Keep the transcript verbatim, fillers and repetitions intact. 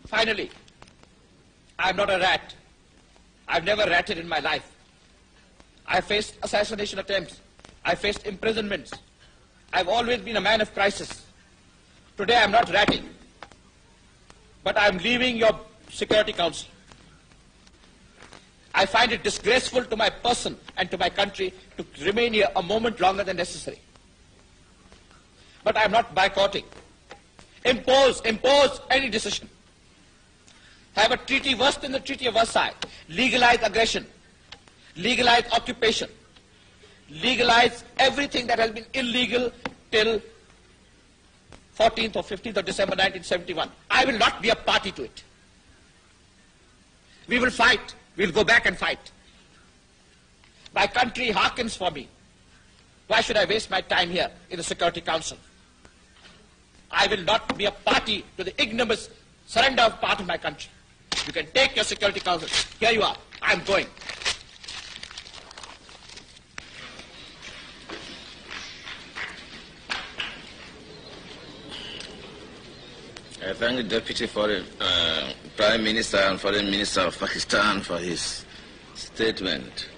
Finally, I'm not a rat. I've never ratted in my life. I faced assassination attempts. I faced imprisonments. I've always been a man of crisis. Today I'm not ratting, but I'm leaving your Security Council. I find it disgraceful to my person and to my country to remain here a moment longer than necessary. But I'm not boycotting. Impose, impose any decision. Have a treaty worse than the Treaty of Versailles. Legalize aggression. Legalize occupation. Legalize everything that has been illegal till fourteenth or fifteenth of December nineteen seventy-one. I will not be a party to it. We will fight. We'll go back and fight. My country hearkens for me. Why should I waste my time here in the Security Council? I will not be a party to the ignominious surrender of part of my country. You can take your Security Council. Here you are. I'm going. I thank the Deputy Foreign uh, Prime Minister and Foreign Minister of Pakistan for his statement.